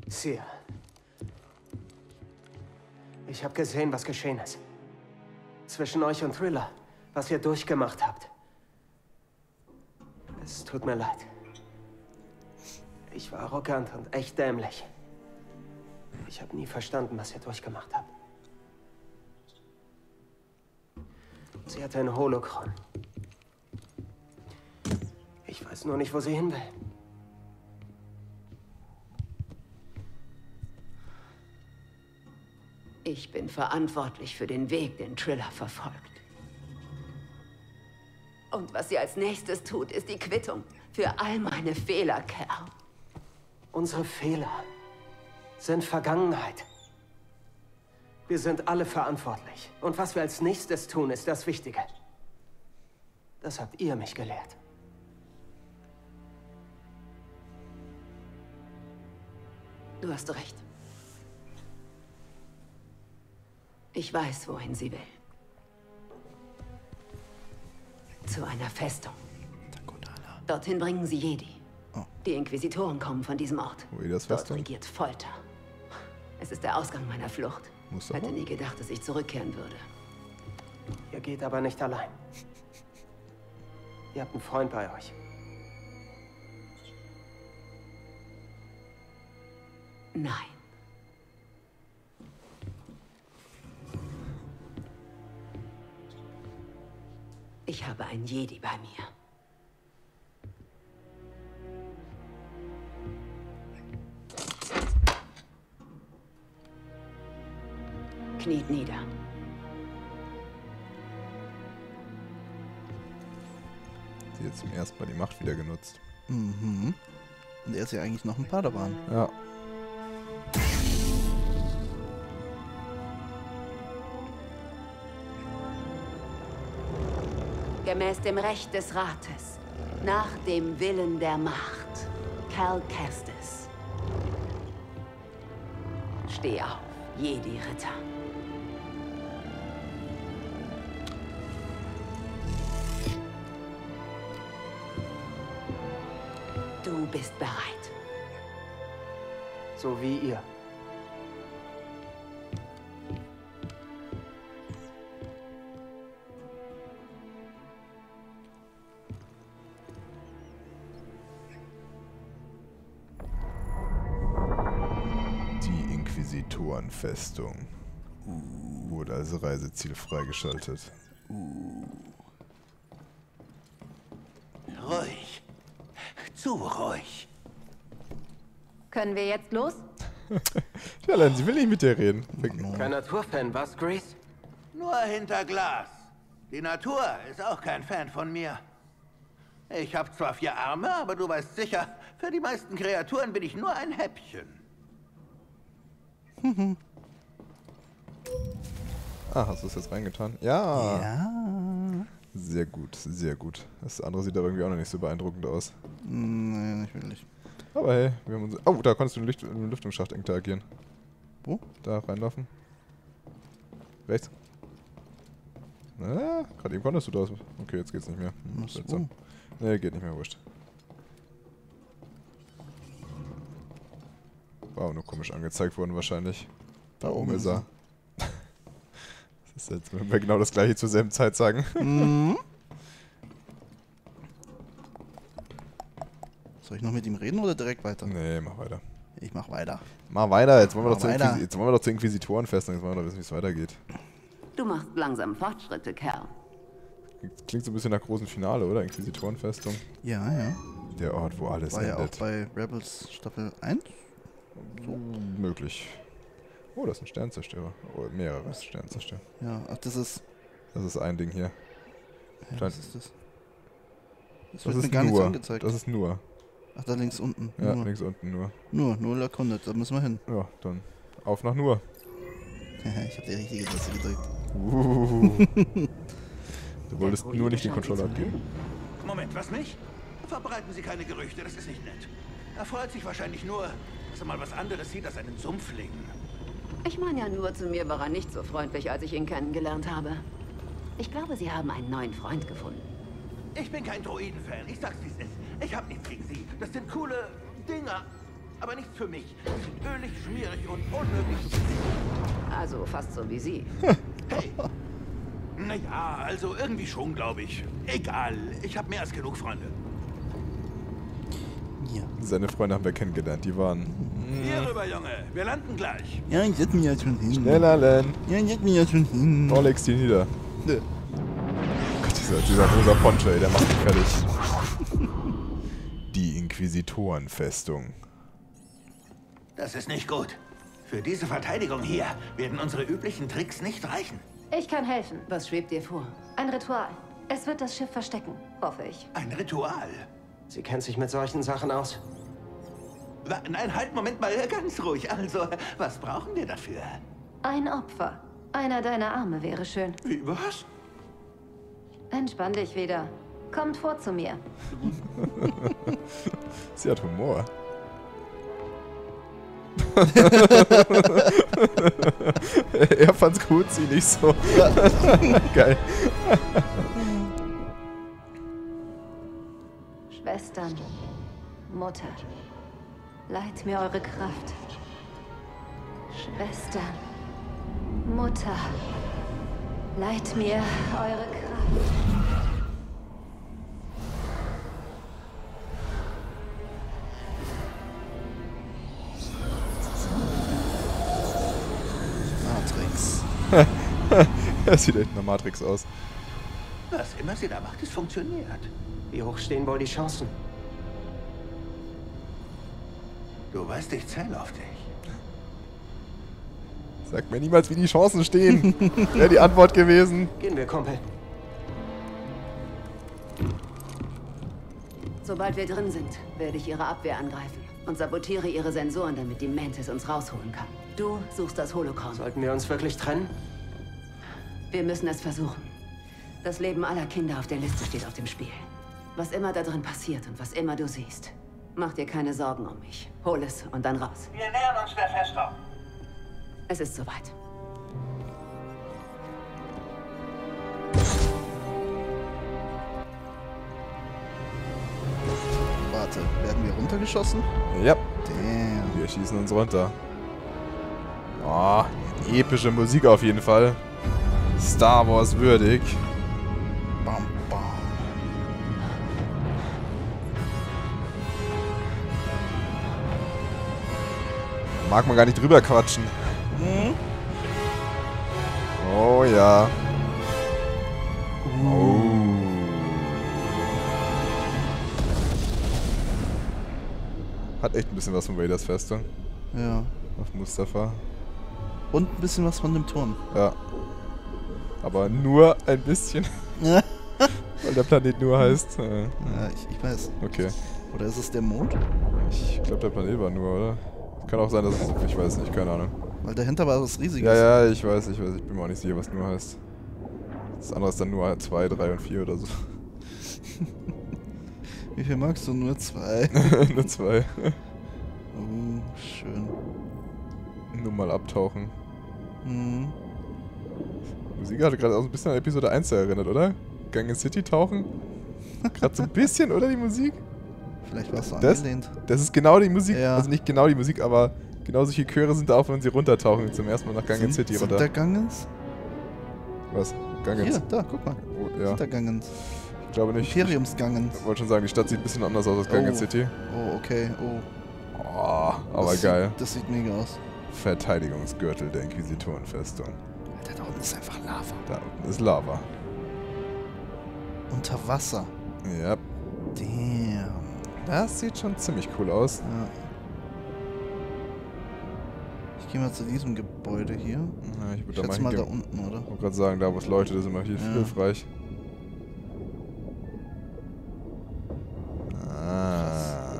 Cere. Ich habe gesehen, was geschehen ist. Zwischen euch und Thriller, was ihr durchgemacht habt. Es tut mir leid. Ich war arrogant und echt dämlich. Ich habe nie verstanden, was ihr durchgemacht habt. Sie hatte ein Holokron. Ich weiß nur nicht, wo sie hin will. Ich bin verantwortlich für den Weg, den Thriller verfolgt. Und was sie als nächstes tut, ist die Quittung für all meine Fehler, Kerl. Unsere Fehler sind Vergangenheit. Wir sind alle verantwortlich. Und was wir als nächstes tun, ist das Wichtige. Das habt ihr mich gelehrt. Du hast recht. Ich weiß, wohin sie will. Zu einer Festung. Dorthin bringen sie Jedi. Oh. Die Inquisitoren kommen von diesem Ort. Uidas Dort Festung? regiert Folter. Es ist der Ausgang meiner Flucht. Mustafa? Hätte nie gedacht, dass ich zurückkehren würde. Ihr geht aber nicht allein. Ihr habt einen Freund bei euch. Nein. Ich habe einen Jedi bei mir. Kniet nieder. Sie hat zum ersten Mal die Macht wieder genutzt. Mhm. Und er ist ja eigentlich noch ein Padawan. Ja. Gemäß dem Recht des Rates. Nach dem Willen der Macht. Cal Kestis. Steh auf, Jedi-Ritter. Du bist bereit. So wie ihr. Die Inquisitorenfestung. Wurde als Reiseziel freigeschaltet. Ruhig. Zu ruhig. Können wir jetzt los? Ja, Len, sie will nicht mit dir reden. Kein Naturfan, was, Grease? Nur hinter Glas. Die Natur ist auch kein Fan von mir. Ich habe zwar 4 Arme, aber du weißt sicher, für die meisten Kreaturen bin ich nur ein Häppchen. Ah, hast du es jetzt reingetan? Ja. Ja. Sehr gut, sehr gut. Das andere sieht aber irgendwie auch noch nicht so beeindruckend aus. Nee, nicht wirklich. Aber hey, wir haben uns... Oh, da konntest du im Lüftungsschacht interagieren. Wo? Da reinlaufen. Rechts. Na, gerade eben konntest du das. Okay, jetzt geht's nicht mehr. Ach so. Seltsam. Nee, geht nicht mehr, wurscht. War auch nur komisch angezeigt worden wahrscheinlich. Da oben ist er. Das ist jetzt, wenn wir genau das gleiche zur selben Zeit sagen. Mhm. Soll ich noch mit ihm reden oder direkt weiter? Nee, mach weiter. Ich mach weiter. Mach weiter, jetzt wollen wir, Mach weiter. jetzt wollen wir doch zur Inquisitorenfestung, jetzt wollen wir doch wissen, wie es weitergeht. Du machst langsam Fortschritte, Kerl. Klingt so ein bisschen nach großen Finale, oder? Inquisitorenfestung. Ja, ja. Der Ort, wo alles War ja auch endet. bei Rebels Staffel 1. Möglich. Oh, das ist ein Sternzerstörer. Oh, mehrere Sternzerstörer. Ja, ach, das ist... Das ist ein Ding hier. Ja, was ist das? Das Das wird mir ist gar nicht nur. angezeigt. Das ist nur. Ach, da links unten. Ja, nur. links unten nur. Nur erkundet, da müssen wir hin. Ja, dann auf nach nur. Ich habe die richtige Taste gedrückt. Du wolltest nur nicht den Controller abgeben. Moment, was nicht? Verbreiten Sie keine Gerüchte, das ist nicht nett. Er freut sich wahrscheinlich nur, dass er mal was anderes sieht als einen Sumpfling. Ich meine ja nur, zu mir war er nicht so freundlich, als ich ihn kennengelernt habe. Ich glaube, Sie haben einen neuen Freund gefunden. Ich bin kein Droiden-Fan, ich sag's wie's ist. Ich hab nichts gegen Sie. Das sind coole Dinger. Aber nichts für mich. Sie sind ölig, schmierig und unmöglich zu besiegen. Also fast so wie Sie. Hey. Naja, also irgendwie schon, glaube ich. Egal, ich habe mehr als genug Freunde. Ja. Seine Freunde haben wir kennengelernt, die waren... Hier rüber, Junge. Wir landen gleich. Ja, ich setz mich ja schon hin. Schneller, Len. Ja, ich setz mich ja schon hin. Oh, legst die nieder. Nö. Gott, dieser rosa Poncho, ey, der macht mich fertig. Die Inquisitorenfestung. Das ist nicht gut. Für diese Verteidigung hier werden unsere üblichen Tricks nicht reichen. Ich kann helfen. Was schwebt dir vor? Ein Ritual. Es wird das Schiff verstecken, hoffe ich. Ein Ritual. Sie kennt sich mit solchen Sachen aus. Nein, halt, Moment mal, ganz ruhig. Also, was brauchen wir dafür? Ein Opfer. Einer deiner Arme wäre schön. Wie, was? Entspann dich wieder. Kommt vor zu mir. Sie hat Humor. Er fand's gut, sie nicht so. Geil. Schwestern, Mutter, leiht mir eure Kraft. Schwestern, Mutter, leiht mir eure Kraft. Matrix. Er sieht echt nach Matrix aus. Was immer sie da macht, es funktioniert. Wie hoch stehen wohl die Chancen? Du weißt, ich zähle auf dich. Sag mir niemals, wie die Chancen stehen. Wäre die Antwort gewesen. Gehen wir, Kumpel. Sobald wir drin sind, werde ich ihre Abwehr angreifen und sabotiere ihre Sensoren, damit die Mantis uns rausholen kann. Du suchst das Holocron. Sollten wir uns wirklich trennen? Wir müssen es versuchen. Das Leben aller Kinder auf der Liste steht auf dem Spiel. Was immer da drin passiert und was immer du siehst, mach dir keine Sorgen um mich. Hol es und dann raus. Wir nähern uns der Festung. Es ist soweit. Warte, werden wir runtergeschossen? Ja, Damn. wir schießen uns runter. Oh, epische Musik auf jeden Fall. Star Wars würdig. Bam, bam. Mag man gar nicht drüber quatschen. Oh ja. Oh. Hat echt ein bisschen was von Raiders Festung. Ja. Auf Mustafa. Und ein bisschen was von dem Turm. Ja. Aber nur ein bisschen. Ja, Weil der Planet nur heißt. ich weiß. Okay. Oder ist es der Mond? Ich glaube, der Planet war nur, oder? Kann auch sein, dass es. Ich weiß nicht, keine Ahnung. Weil dahinter war was Riesiges. Ja, ja, ich weiß. Ich bin mir auch nicht sicher, was nur heißt. Das andere ist dann nur 2, 3 und 4 oder so. Wie viel magst du? Nur 2. Nur 2. Oh, schön. Nur mal abtauchen. Mhm. Die Musik hatte gerade auch so ein bisschen an Episode 1 erinnert, oder? Gang in City tauchen? Gerade so ein bisschen, oder die Musik? Vielleicht warst du Das- angelehnt. Das ist genau die Musik, Ja. also nicht genau die Musik, aber genau solche Chöre sind da auch, wenn sie runtertauchen zum ersten Mal nach Gang in City Sind runter. da Gangens? Was? Gang in Hier, da, guck mal. Oh, ja, Sind da Gangens. ich glaube nicht. Imperiumsgangens. Ich wollte schon sagen, die Stadt sieht ein bisschen anders aus als Gang in Oh. City. Oh, okay. Oh. Oh, aber Das geil. Das sieht mega aus. Verteidigungsgürtel der Inquisitorenfestung. Alter, da unten ist einfach Lava. Da unten ist Lava. Unter Wasser. Ja, Damn. das sieht schon ziemlich cool aus. Ja. Ich gehe mal zu diesem Gebäude hier. Ja, ich Ich würde da mal schätze mal da hingehen. unten, oder? Ich wollte gerade sagen, da wo es leuchtet, ist immer hier Ja. hilfreich. Ah.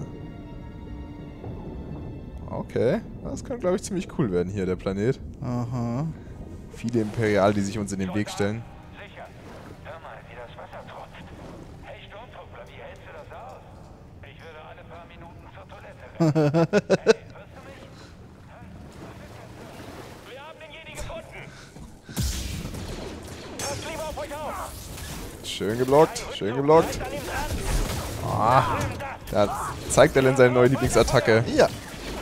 Okay, das kann, glaube ich, ziemlich cool werden hier, der Planet. Aha. Viele Imperial, die sich uns in den Weg stellen. Sicher. Hör mal, wie das Wasser tropft. Hey Sturmtruppler, wie hältst du das aus? Ich würde alle paar Minuten zur Toilette rennen. Hey, hörst du mich? Wir haben den Jedi gefunden. Passt lieber auf euch auf. Schön geblockt, schön geblockt. Bleibt an ihm dran. Ah, da zeigt er denn seine neue Lieblingsattacke. Ja.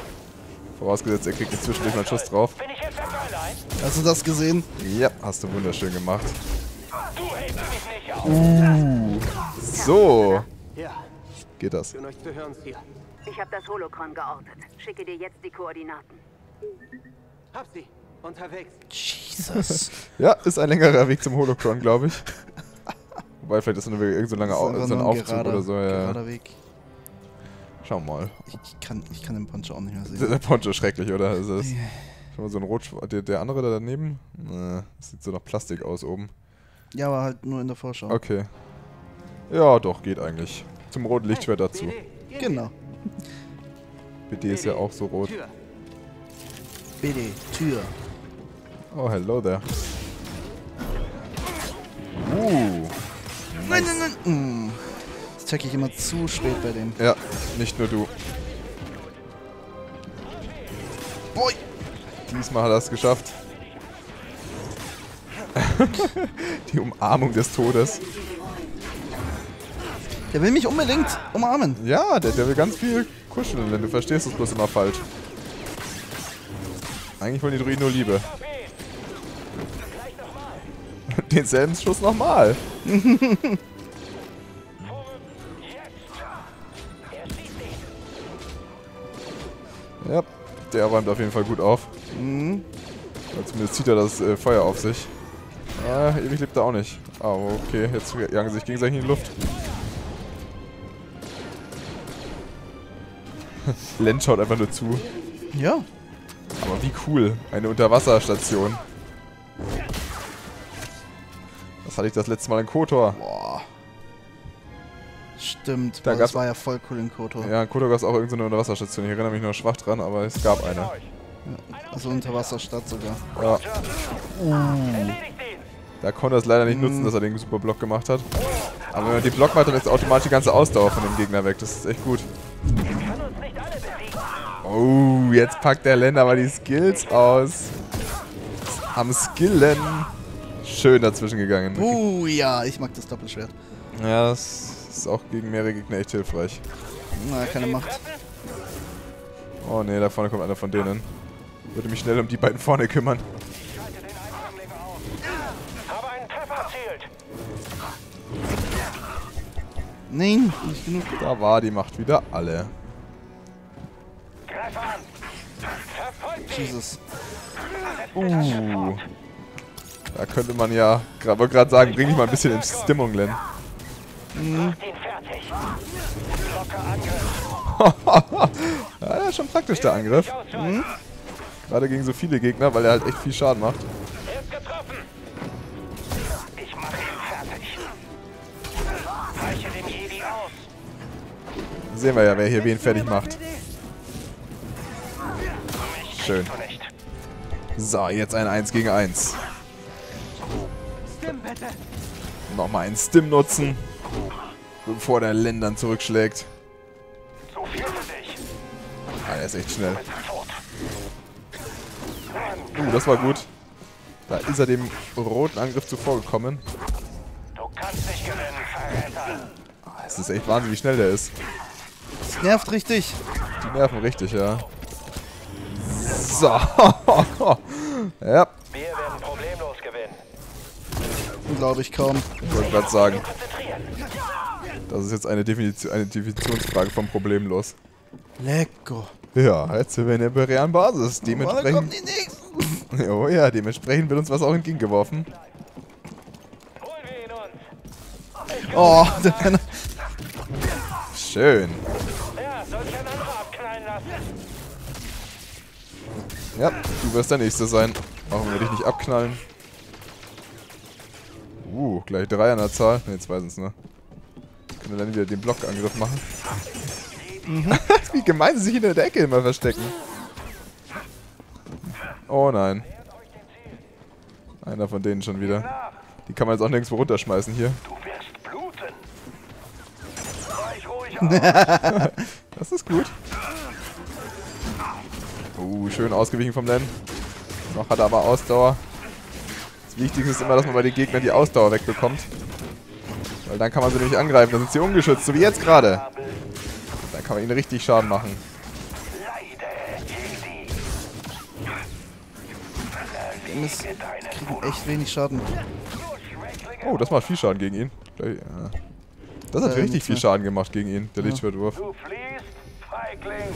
Vorausgesetzt, er kriegt jetzt zwischendurch mal einen Schuss drauf. Bin ich jetzt etwa allein? Hast du das gesehen? Ja, hast du wunderschön gemacht. Du hältst mich nicht auf. So, Ja, geht das. schön euch zu hören, hier. Ich habe das Holocron geortet. Schicke dir jetzt die Koordinaten. Hab sie. Unterwegs. Jesus. Ja, ist ein längerer Weg zum Holocron, glaube ich. Wobei, vielleicht ist es nur irgend so ein langer Das ist so ein einfach nur Aufzug gerader- oder so. Ja. Gerader Weg. Schauen wir mal. Ich kann den Poncho auch nicht mehr Der sehen. Poncho ist schrecklich, oder? Ist das? Schau mal, so ein Rot... Der andere da daneben? Das sieht so nach Plastik aus oben. Ja, aber halt nur in der Vorschau. Okay. Ja, doch, geht eigentlich. Zum roten Lichtschwert dazu. Genau. BD ist ja auch so rot. Tür. BD, Tür. Oh, hello there. Nein, nein, nein. Das check ich immer zu spät bei dem. Ja, nicht nur du. Boy. Diesmal hat er es geschafft. Die Umarmung des Todes. Der will mich unbedingt umarmen. Ja, der will ganz viel kuscheln, denn du verstehst es bloß immer falsch. Eigentlich wollen die Druiden nur Liebe. Denselben Schuss nochmal. Ja, der räumt auf jeden Fall gut auf. Oder zumindest zieht er das Feuer auf sich. Ewig lebt er auch nicht. Ah, okay, jetzt jagen sie sich gegenseitig in die Luft. Len schaut einfach nur zu. Ja. Aber wie cool. Eine Unterwasserstation. Das hatte ich das letzte Mal in KOTOR. Boah. Stimmt. Da Das gab's- war ja voll cool in KOTOR. Ja, in KOTOR gab es auch irgendeine Unterwasserstation. Ich erinnere mich nur schwach dran, aber es gab eine. Also Unterwasserstadt sogar. Ja, Erledigt ihn. da konnte er es leider nicht nutzen, dass er den super Block gemacht hat. Aber wenn man den Block macht, dann ist automatisch die ganze Ausdauer von dem Gegner weg. Das ist echt gut. Kann uns nicht alle besiegen. Oh, jetzt packt der Len aber die Skills aus. Am Skillen. Schön dazwischen gegangen. Ja, ich mag das Doppelschwert. Ja, das ist auch gegen mehrere Gegner echt hilfreich. Na, keine Macht. Oh ne, da vorne kommt einer von denen. Würde mich schnell um die beiden vorne kümmern. Schalte den Eindringling aus. Habe einen Treffer erzielt. Nein, nicht genug. Da war die Macht wieder alle. Greif an. Verfolgt ihn. Jesus. Da könnte man ja, wollte gerade sagen, bring dich mal ein bisschen in Stimmung, Len. Macht ihn fertig. Locker Angriff. Ja, das ist schon praktisch, der Angriff. Gerade gegen so viele Gegner, weil er halt echt viel Schaden macht. Er ist getroffen. Ich mache ihn fertig. Weiche dem Jedi aus. Sehen wir ja, wer hier wen fertig macht. Schön. Du nicht. So, jetzt ein 1 gegen 1. Stimmt, bitte. Nochmal einen Stim nutzen, bevor der Len dann zurückschlägt. So viel für dich. Ah, der ist echt schnell. Tot. Das war gut. Da ist er dem roten Angriff zuvorgekommen. Du kannst nicht gewinnen, Verräter. Es ist echt Wahnsinn, wie schnell der ist. Das nervt richtig. Die nerven richtig, ja. So. Ja, Wir werden problemlos gewinnen. Glaube ich kaum. ich wollte gerade sagen, Konzentrieren. das ist jetzt eine Definitionsfrage vom Problemlos. Lecko. Ja, jetzt sind wir in der imperialen Basis. Wann kommen Dementsprechend, die nächsten? oh ja, dementsprechend wird uns was auch entgegengeworfen. Holen wir ihn uns. Oh, der Penner. Schön. Ja, soll ich ein anderer abknallen lassen? Ja, du wirst der Nächste sein. Warum würde ich nicht abknallen? Gleich 3 an der Zahl. Ne, 2 sind's, ne? Können wir dann wieder den Blockangriff machen. Wie gemein sie sich hinter der Ecke immer verstecken. Oh nein. Einer von denen schon wieder. Die kann man jetzt auch nirgendwo runterschmeißen hier. Du wirst bluten. Weich ruhig auf. Das ist gut. Schön ausgewichen vom Len. Noch hat er aber Ausdauer. Das Wichtigste ist immer, dass man bei den Gegnern die Ausdauer wegbekommt. Weil dann kann man sie nämlich angreifen. Dann sind sie ungeschützt, so wie jetzt gerade. Dann kann man ihnen richtig Schaden machen. Leide, Jedi. Ding ist, die kriegen echt wenig Schaden. Oh, das macht viel Schaden gegen ihn. Ja. Das hat richtig viel Schaden gemacht gegen ihn, der Lichtschwertwurf. Du fliehst, Feigling.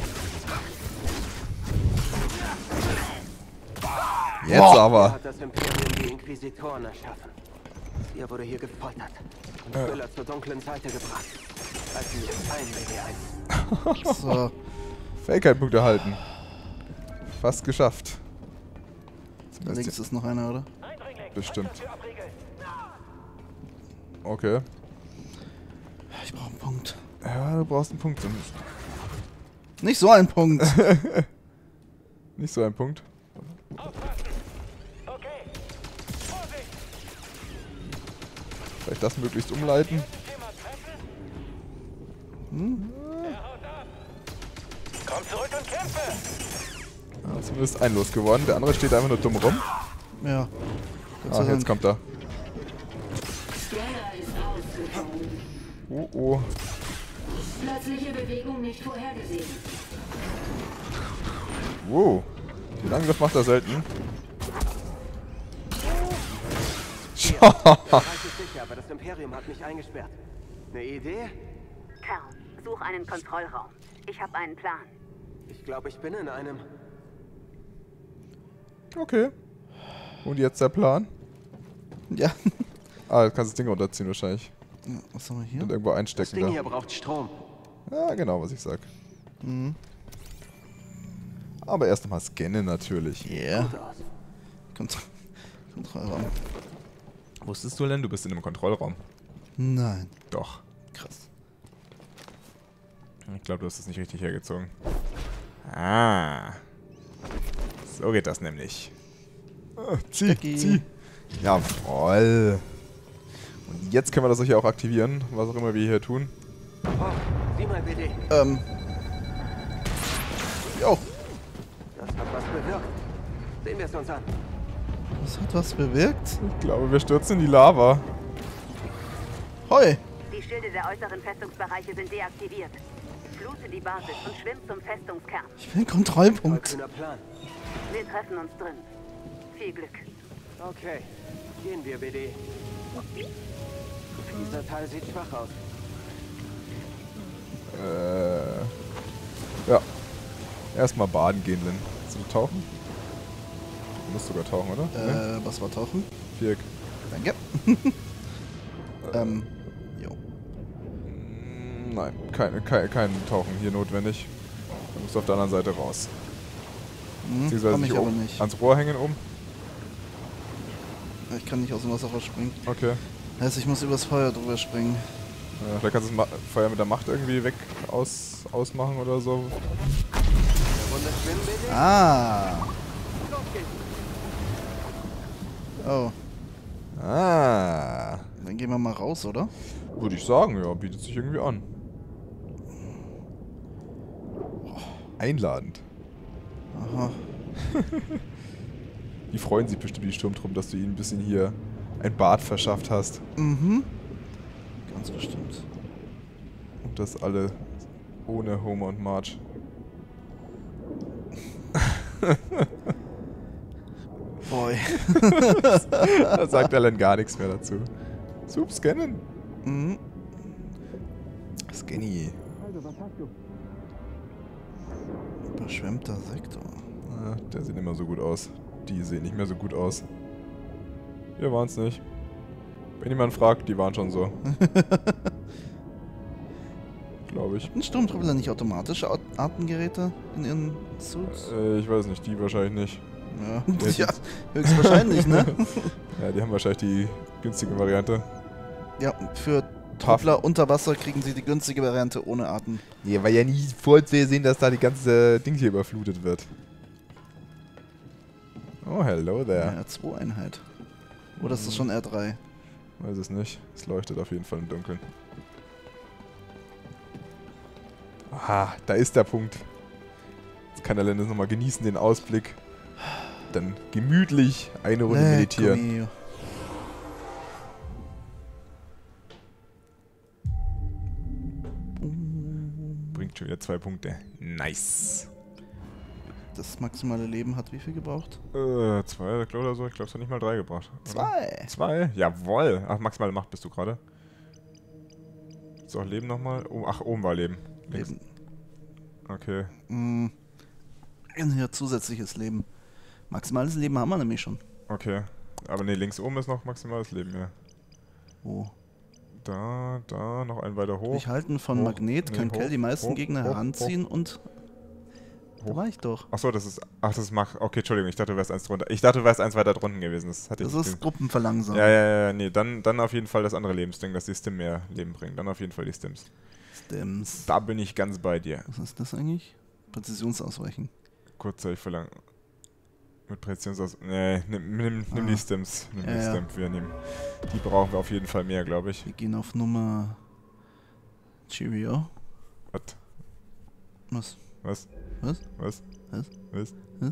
Jetzt Er aber. hat das Imperium die Inquisitoren erschaffen. Ihr wurde hier gefoltert und Thriller zur dunklen Seite gebracht. Als sie ein BD1. So, Fähigkeitspunkt erhalten. Fast geschafft. da links ist noch einer, oder? Bestimmt. Okay. Ich brauche einen Punkt. Ja, du brauchst einen Punkt. Nicht so ein Punkt. Nicht so ein Punkt. Vielleicht das möglichst umleiten. Komm zurück und kämpfe! Ja, zumindest ein Los gewonnen. Der andere steht einfach nur dumm rum. Ja. Gott sei Ach, jetzt Dank. kommt er. Oh, oh. Plötzliche Bewegung nicht vorhergesehen. Wow. Den Angriff macht er selten. Der Bereich ist sicher, aber das Imperium hat mich eingesperrt. Eine Idee? Kerl, such einen Kontrollraum. Ich habe einen Plan. Ich glaube, ich bin in einem. Okay. Und jetzt der Plan? Ja. Ah, du kannst das Ding runterziehen wahrscheinlich. Was haben wir hier? Und irgendwo Das einstecken Ding da. hier braucht Strom. Ja, genau, was ich sag. Aber erst einmal scannen natürlich. Yeah. Gut aus. Kontrollraum. Wusstest du denn, du bist in einem Kontrollraum? Nein. Doch. Krass. Ich glaube, du hast es nicht richtig hergezogen. Ah. So geht das nämlich. Zieh, zieh. Jawoll. Und jetzt können wir das hier auch aktivieren, was auch immer wir hier tun. Oh, sieh mal, BD. Jo. Das hat was bewirkt. Sehen wir es uns an. Das hat was bewirkt. Ich glaube, wir stürzen in die Lava. Hoi. Die Schilde der äußeren Festungsbereiche sind deaktiviert. Flute die Basis und schwimm zum Festungskern. Ich will einen Kontrollpunkt. Kühner Plan. Wir treffen uns drin. Viel Glück. Okay, gehen wir, BD. Dieser Teil sieht schwach aus. Ja. Erstmal baden gehen, Lin. Willst du tauchen? Du musst sogar tauchen, oder? Was war tauchen? Viereck. Danke. Jo. Nein, kein Tauchen hier notwendig. Du musst auf der anderen Seite raus. Beziehungsweise Komm ich hier aber oben nicht. ans Rohr hängen oben. Ich kann nicht aus dem Wasser rausspringen. Okay. Heißt, ich muss übers Feuer drüber springen. Vielleicht kannst du das Feuer mit der Macht irgendwie ausmachen oder so. Runde schwimmen, BD. Ah. Los geht's. Oh. Ah. Dann gehen wir mal raus, oder? Würde ich sagen, ja, bietet sich irgendwie an. Einladend. Aha. Die freuen sich bestimmt die Sturmtruppen, dass du ihnen ein bisschen hier ein Bad verschafft hast. Mhm. Ganz bestimmt. Und das alle ohne Homer und Marge. Boy. Da sagt Alan gar nichts mehr dazu. Sup, scannen. Mhm. Scanny. Überschwemmter Sektor. Ah, der sieht nicht mehr so gut aus. Die sehen nicht mehr so gut aus. Wir waren's nicht. Wenn jemand fragt, die waren schon so. Glaube ich. Hatten Sturmtruppler nicht automatische Atemgeräte in ihren Suits? Ich weiß nicht, die wahrscheinlich nicht. Ja, ja, höchstwahrscheinlich, ne? Ja, die haben wahrscheinlich die günstige Variante. Ja, für Truppler unter Wasser kriegen sie die günstige Variante ohne Atem. Nee, weil ja nie vorzusehen, dass da die ganze Ding hier überflutet wird. Oh, hello there. Ja, R2-Einheit. Oder ist das schon R3? Weiß es nicht. Es leuchtet auf jeden Fall im Dunkeln. Aha, da ist der Punkt. Jetzt kann der Lennis nochmal genießen, den Ausblick. Dann gemütlich eine Runde meditieren. Bringt schon wieder 2 Punkte. Nice. das maximale Leben hat wie viel gebraucht? 2 oder so. Ich glaube, es hat nicht mal 3 gebracht. 2. 2? Jawohl. Ach, maximale Macht bist du gerade. So, Leben nochmal. Oh, ach, oben war Leben. Links. Leben. Okay. Ja, zusätzliches Leben. Maximales Leben haben wir nämlich schon. Okay. Aber nee, links oben ist noch maximales Leben, ja. Wo? Da, noch ein weiter hoch. Durchhalten von hoch. Magnet kann Kell die meisten Gegner heranziehen und... Da Hoch. war ich doch. Achso, das ist... Ach, das ist Okay, Entschuldigung, ich dachte, du wärst eins drunter. Ich dachte, du wärst eins weiter drunten gewesen. Das ist Gruppenverlangsamung. Ja, nee, dann auf jeden Fall das andere Lebensding, dass die Stim mehr Leben bringen. Dann auf jeden Fall die Stims. Stims. Da bin ich ganz bei dir. Was ist das eigentlich? Präzisionsausweichen. Kurzzeitig verlangen. Mit Präzisionsausweichen. Nee, nimm die Stims. Nimm die Stims. Die brauchen wir auf jeden Fall mehr, glaube ich. Wir gehen auf Nummer... Cheerio. Was? Was?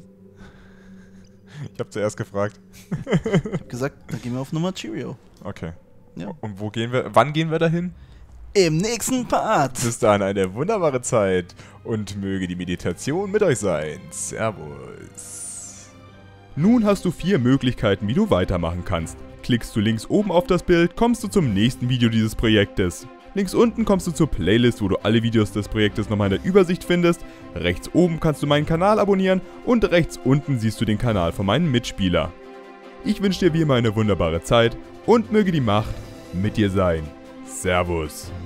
Ich habe zuerst gefragt. Ich habe gesagt, da gehen wir auf Nummer Cheerio. Okay. Ja. Und wann gehen wir dahin? Im nächsten Part. Bis dahin eine wunderbare Zeit und möge die Meditation mit euch sein. Servus. Nun hast du 4 Möglichkeiten, wie du weitermachen kannst. Klickst du links oben auf das Bild, kommst du zum nächsten Video dieses Projektes. Links unten kommst du zur Playlist, wo du alle Videos des Projektes nochmal in der Übersicht findest. Rechts oben kannst du meinen Kanal abonnieren und rechts unten siehst du den Kanal von meinem Mitspieler. Ich wünsche dir wie immer eine wunderbare Zeit und möge die Macht mit dir sein. Servus.